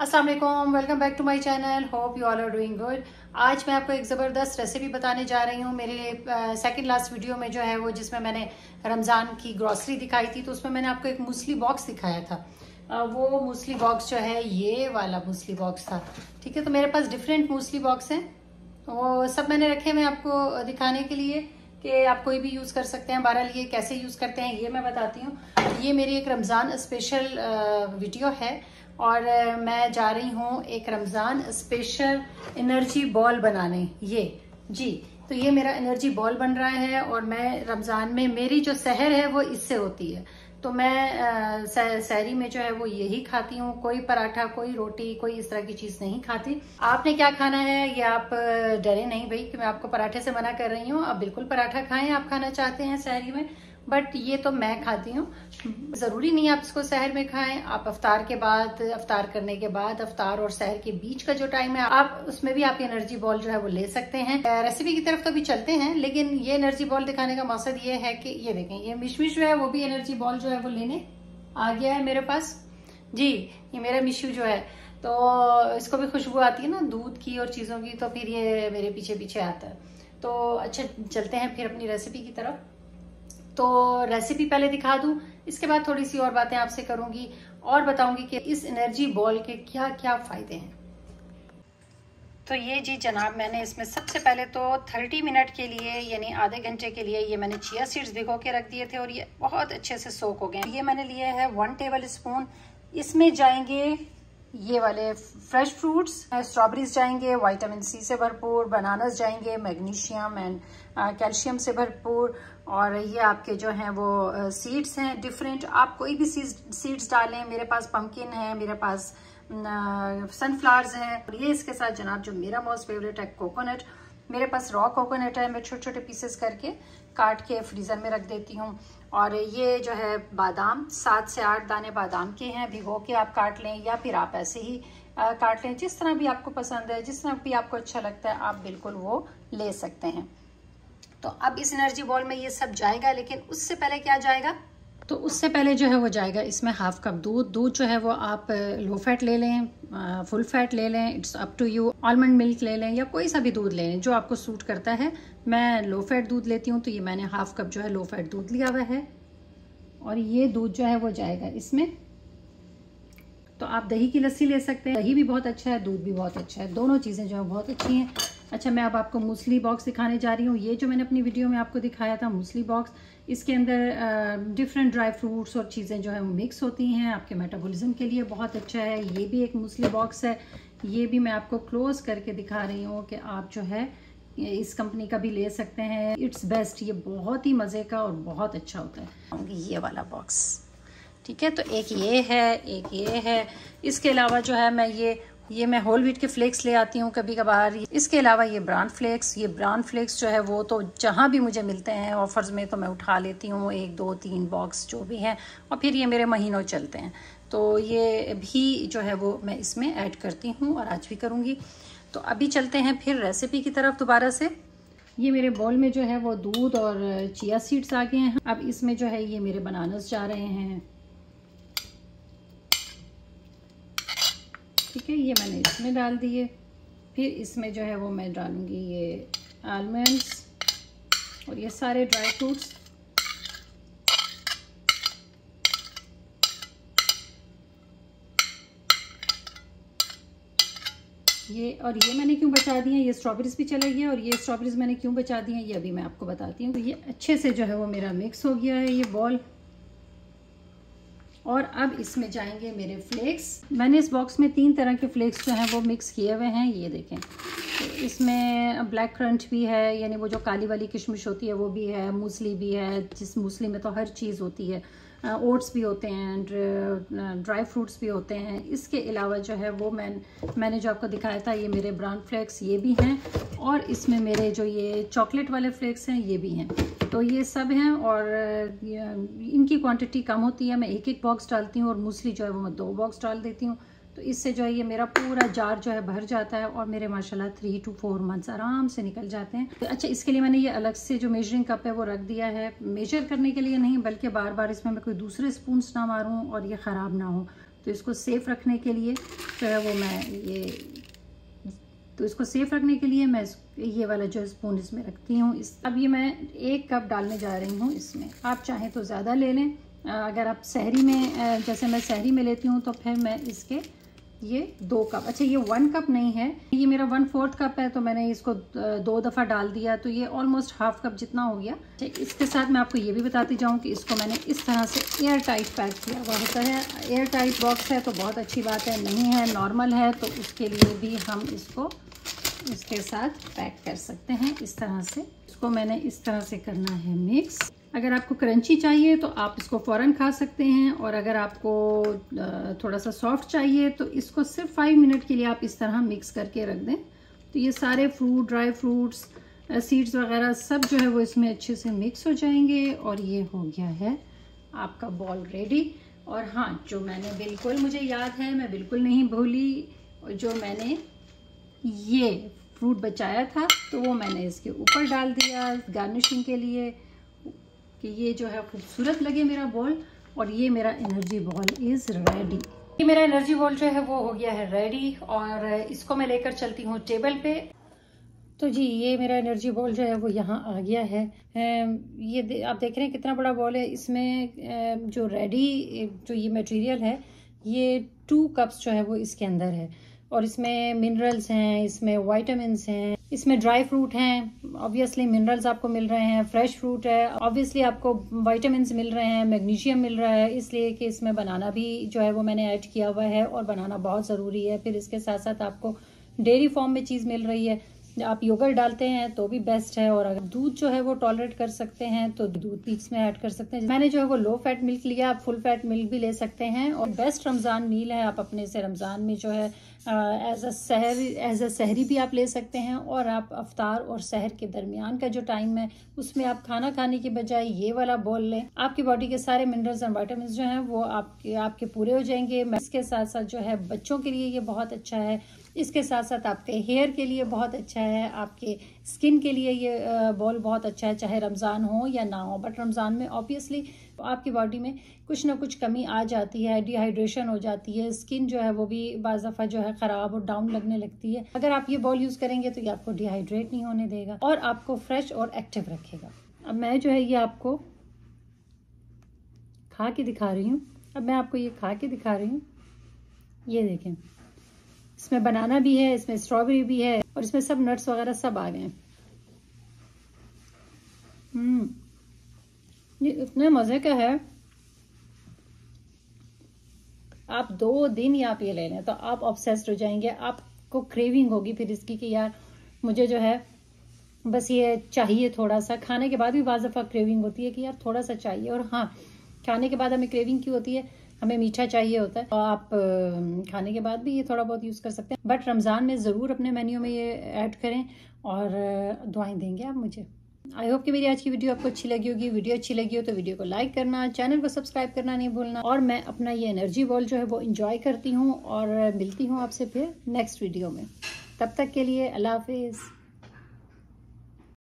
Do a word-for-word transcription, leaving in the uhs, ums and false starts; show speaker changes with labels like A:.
A: अस्सलाम वालेकुम, welcome back to my channel. Hope you all are doing good. आज मैं आपको एक ज़बरदस्त रेसिपी बताने जा रही हूँ। मेरे सेकंड लास्ट वीडियो में जो है वो जिसमें मैंने रमज़ान की ग्रॉसरी दिखाई थी, तो उसमें मैंने आपको एक मूसली बॉक्स दिखाया था। uh, वो मूसली बॉक्स जो है ये वाला मूसली बॉक्स था। ठीक है, तो मेरे पास डिफरेंट मूसली बॉक्स हैं, वो सब मैंने रखे हुए आपको दिखाने के लिए कि आप कोई भी यूज़ कर सकते हैं। बहरहाल ये कैसे यूज़ करते हैं ये मैं बताती हूँ। ये मेरी एक रमज़ान स्पेशल वीडियो है और मैं जा रही हूँ एक रमज़ान स्पेशल एनर्जी बॉल बनाने। ये जी, तो ये मेरा एनर्जी बॉल बन रहा है और मैं रमज़ान में मेरी जो सहर है वो इससे होती है। तो मैं सहरी में जो है वो यही खाती हूँ। कोई पराठा, कोई रोटी, कोई इस तरह की चीज़ नहीं खाती। आपने क्या खाना है ये आप डरे नहीं भाई कि मैं आपको पराठे से मना कर रही हूँ। आप बिल्कुल पराठा खाएं, आप खाना चाहते हैं सहरी में, बट ये तो मैं खाती हूँ। ज़रूरी नहीं आप इसको सहर में खाएं। आप अफ्तार के बाद, अफ्तार करने के बाद, अफ्तार और सहर के बीच का जो टाइम है आप उसमें भी आप एनर्जी बॉल जो है वो ले सकते हैं। रेसिपी की तरफ तो भी चलते हैं, लेकिन ये एनर्जी बॉल दिखाने का मकसद ये है कि ये देखें, ये मिशमिश जो है वो भी एनर्जी बॉल जो है वो लेने आ गया है मेरे पास। जी, ये मेरा मिशू जो है, तो इसको भी खुशबू आती है ना दूध की और चीज़ों की, तो फिर ये मेरे पीछे पीछे आता है। तो अच्छा, चलते हैं फिर अपनी रेसिपी की तरफ। तो रेसिपी पहले दिखा दूं, इसके बाद थोड़ी सी और बातें आपसे करूंगी और बताऊंगी कि इस एनर्जी बॉल के क्या क्या फायदे हैं। तो ये जी जनाब, मैंने इसमें सबसे पहले तो तीस मिनट के लिए यानी आधे घंटे के लिए ये मैंने चिया सीड्स भिगो के रख दिए थे और ये बहुत अच्छे से सोक हो गए। ये मैंने लिए है वन टेबल स्पून। इसमें जाएंगे ये वाले फ्रेश फ्रूट्स, स्ट्रॉबेरीज जाएंगे विटामिन सी से भरपूर, बनानास जाएंगे मैग्नीशियम एंड कैल्शियम से भरपूर, और ये आपके जो हैं वो सीड्स हैं डिफरेंट। आप कोई भी सीड्स डालें। मेरे पास पंपकिन है, मेरे पास सनफ्लावर्स हैं, और ये इसके साथ जनाब जो मेरा मोस्ट फेवरेट है कोकोनट। मेरे पास रॉ कोकोनट है, मैं छोटे छोटे पीसेस करके काट के फ्रीज़र में रख देती हूँ। और ये जो है बादाम, सात से आठ दाने बादाम के हैं, भिगो के आप काट लें या फिर आप ऐसे ही आ, काट लें, जिस तरह भी आपको पसंद है, जिस तरह भी आपको अच्छा लगता है आप बिल्कुल वो ले सकते हैं। तो अब इस एनर्जी बॉल में ये सब जाएगा, लेकिन उससे पहले क्या जाएगा, तो उससे पहले जो है वो जाएगा इसमें हाफ कप दूध। दूध जो है वो आप लो फैट ले लें, फुल फैट ले लें, it's up to you. Almond milk ले लें या कोई सा भी दूध ले लें जो आपको सूट करता है। मैं लो फैट दूध लेती हूँ, तो ये मैंने हाफ कप जो है लो फैट दूध लिया हुआ है। और ये दूध जो है वो जाएगा इसमें। तो आप दही की लस्सी ले सकते हैं, दही भी बहुत अच्छा है, दूध भी बहुत अच्छा है, दोनों चीज़ें जो है बहुत अच्छी हैं। अच्छा, मैं अब आपको मूसली बॉक्स दिखाने जा रही हूँ। ये जो मैंने अपनी वीडियो में आपको दिखाया था मूसली बॉक्स, इसके अंदर डिफरेंट ड्राई फ्रूट्स और चीज़ें जो है वो मिक्स होती हैं, आपके मेटाबॉलिज्म के लिए बहुत अच्छा है। ये भी एक मूसली बॉक्स है, ये भी मैं आपको क्लोज करके दिखा रही हूँ कि आप जो है इस कंपनी का भी ले सकते हैं। इट्स बेस्ट, ये बहुत ही मज़े का और बहुत अच्छा होता है। ये वाला बॉक्स, ठीक है, तो एक ये है, एक ये है। इसके अलावा जो है मैं ये ये मैं होल व्हीट के फ्लेक्स ले आती हूँ कभी कभार। इसके अलावा ये ब्राउन फ्लेक्स, ये ब्राउन फ्लेक्स जो है वो तो जहाँ भी मुझे मिलते हैं ऑफर्स में तो मैं उठा लेती हूँ, एक दो तीन बॉक्स जो भी हैं, और फिर ये मेरे महीनों चलते हैं। तो ये भी जो है वो मैं इसमें ऐड करती हूँ और आज भी करूँगी। तो अभी चलते हैं फिर रेसिपी की तरफ दोबारा से। ये मेरे बाउल में जो है वो दूध और चिया सीड्स आ गए हैं। अब इसमें जो है ये मेरे बनानास जा रहे हैं, ठीक है, ये मैंने इसमें डाल दिए। फिर इसमें जो है वो मैं डालूंगी ये आलमंड्स और ये सारे ड्राई फ्रूट्स। ये और ये मैंने क्यों बचा दिए हैं, ये स्ट्रॉबेरीज भी चले गए, और ये स्ट्रॉबेरीज मैंने क्यों बचा दी हैं ये अभी मैं आपको बताती हूँ। तो ये अच्छे से जो है वो मेरा मिक्स हो गया है ये बॉल। और अब इसमें जाएंगे मेरे फ्लेक्स। मैंने इस बॉक्स में तीन तरह के फ्लेक्स जो हैं वो मिक्स किए हुए हैं, ये देखें। तो इसमें ब्लैक क्रंच भी है, यानी वो जो काली वाली किशमिश होती है वो भी है, मूसली भी है, जिस मूसली में तो हर चीज़ होती है, ओट्स भी होते हैं, ड्राई फ्रूट्स भी होते हैं। इसके अलावा जो है वो मैं मैंने जो आपको दिखाया था ये मेरे ब्राउन फ्लेक्स ये भी हैं, और इसमें मेरे जो ये चॉकलेट वाले फ्लेक्स हैं ये भी हैं। तो ये सब हैं और इनकी क्वांटिटी कम होती है, मैं एक एक बॉक्स डालती हूँ, और मूसली जो है वो मैं दो बॉक्स डाल देती हूँ। तो इससे जो है ये मेरा पूरा जार जो है भर जाता है और मेरे माशाल्लाह थ्री टू फोर मंथ्स आराम से निकल जाते हैं। तो अच्छा, इसके लिए मैंने ये अलग से जो मेजरिंग कप है वो रख दिया है, मेजर करने के लिए नहीं बल्कि बार बार इसमें मैं कोई दूसरे स्पून्स ना मारूं और ये ख़राब ना हो। तो इसको सेफ रखने के लिए जो है वो मैं ये तो इसको सेफ रखने के लिए मैं ये वाला जो स्पून इसमें रखती हूँ। इस अब ये मैं एक कप डालने जा रही हूँ इसमें। आप चाहें तो ज़्यादा ले लें, अगर आप सहरी में जैसे मैं सहरी में लेती हूँ तो फिर मैं इसके ये दो कप, अच्छा ये वन कप नहीं है, ये मेरा वन फोर्थ कप है, तो मैंने इसको दो दफ़ा डाल दिया तो ये ऑलमोस्ट हाफ कप जितना हो गया। इसके साथ मैं आपको ये भी बताती जाऊँ कि इसको मैंने इस तरह से एयर टाइट पैक किया हुआ होता है। एयर टाइट बॉक्स है तो बहुत अच्छी बात है, नहीं है नॉर्मल है तो उसके लिए भी हम इसको इसके साथ पैक कर सकते हैं इस तरह से। इसको मैंने इस तरह से करना है मिक्स। अगर आपको क्रंची चाहिए तो आप इसको फ़ौरन खा सकते हैं, और अगर आपको थोड़ा सा सॉफ्ट चाहिए तो इसको सिर्फ फाइव मिनट के लिए आप इस तरह मिक्स करके रख दें। तो ये सारे फ्रूट, ड्राई फ्रूट्स, सीड्स वगैरह सब जो है वो इसमें अच्छे से मिक्स हो जाएंगे, और ये हो गया है आपका बॉल रेडी। और हाँ, जो मैंने बिल्कुल मुझे याद है, मैं बिल्कुल नहीं भूली, जो मैंने ये फ्रूट बचाया था तो वो मैंने इसके ऊपर डाल दिया गार्निशिंग के लिए, कि ये जो है खूबसूरत लगे मेरा बॉल। और ये मेरा एनर्जी बॉल इज़ रेडी। ये मेरा एनर्जी बॉल जो है वो हो गया है रेडी, और इसको मैं लेकर चलती हूँ टेबल पे। तो जी ये मेरा एनर्जी बॉल जो है वो यहाँ आ गया है। ये दे, आप देख रहे हैं कितना बड़ा बॉल है। इसमें जो रेडी जो ये मटेरियल है, ये टू कप्स जो है वो इसके अंदर है, और इसमें मिनरल्स हैं, इसमें वाइटामिन्स हैं, इसमें ड्राई फ्रूट हैं, ऑब्वियसली मिनरल्स आपको मिल रहे हैं, फ्रेश फ्रूट है, ऑब्वियसली आपको वाइटामिन्स मिल रहे हैं, मैग्नीशियम मिल रहा है, इसलिए कि इसमें बनाना भी जो है वो मैंने ऐड किया हुआ है, और बनाना बहुत ज़रूरी है। फिर इसके साथ साथ आपको डेयरी फॉर्म में चीज़ मिल रही है। आप योगर्ट डालते हैं तो भी बेस्ट है, और अगर दूध जो है वो टॉलरेट कर सकते हैं तो दूध भी इसमें ऐड कर सकते हैं। मैंने जो है वो लो फैट मिल्क लिया, आप फुल फैट मिल्क भी ले सकते हैं। और बेस्ट रमज़ान मील है, आप अपने से रमज़ान में जो है एज अ सहर एज अ सहरी भी आप ले सकते हैं, और आप अफ्तार और सहर के दरमियान का जो टाइम है उसमें आप खाना खाने के बजाय ये वाला बॉल लें। आपकी बॉडी के सारे मिनरल्स और वाइटामिन जो हैं वो आपके आपके पूरे हो जाएंगे। इसके साथ साथ जो है बच्चों के लिए ये बहुत अच्छा है, इसके साथ साथ आपके हेयर के लिए बहुत अच्छा है, आपके स्किन के लिए ये बॉल बहुत अच्छा है, चाहे रमज़ान हो या ना हो। बट रमज़ान में ऑब्वियसली आपकी बॉडी में कुछ ना कुछ कमी आ जाती है, डिहाइड्रेशन हो जाती है, स्किन जो है वो भी बाज़ दफ़ा जो है ख़राब और डाउन लगने लगती है। अगर आप ये बॉल यूज़ करेंगे तो ये आपको डिहाइड्रेट नहीं होने देगा और आपको फ्रेश और एक्टिव रखेगा। अब मैं जो है ये आपको खा के दिखा रही हूँ। अब मैं आपको ये खा के दिखा रही हूँ। ये देखें, इसमें बनाना भी है, इसमें स्ट्रॉबेरी भी है, और इसमें सब नट्स वगैरह सब आ गए हैं। हम्म ये इतने मज़े का है, आप दो दिन या आप ये ले लें तो आप ऑब्सेस्ड हो जाएंगे। आपको क्रेविंग होगी फिर इसकी कि यार मुझे जो है बस ये चाहिए थोड़ा सा। खाने के बाद भी बाज़ दफ़ा क्रेविंग होती है कि यार थोड़ा सा चाहिए। और हाँ, खाने के बाद हमें क्रेविंग क्यों होती है? हमें मीठा चाहिए होता है। और आप खाने के बाद भी ये थोड़ा बहुत यूज़ कर सकते हैं, बट रमज़ान में ज़रूर अपने मेन्यू में ये ऐड करें, और दुआएं देंगे आप मुझे। आई होप कि मेरी आज की वीडियो आपको अच्छी लगी होगी। वीडियो अच्छी लगी हो तो वीडियो को लाइक करना, चैनल को सब्सक्राइब करना नहीं भूलना। और मैं अपना ये एनर्जी बॉल जो है वो इंजॉय करती हूँ, और मिलती हूँ आपसे फिर नेक्स्ट वीडियो में। तब तक के लिए अल्लाह हाफिज़।